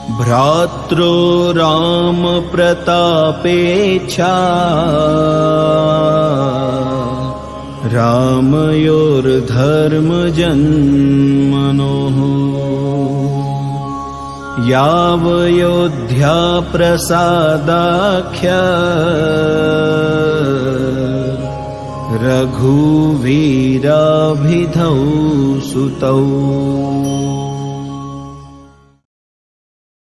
भ्रात्रो Ram प्रतापेच्छा रामयोर्धर्म जन्मनोः यावयोध्या प्रसादाख्या रघुवीराभिधौ सुतौ।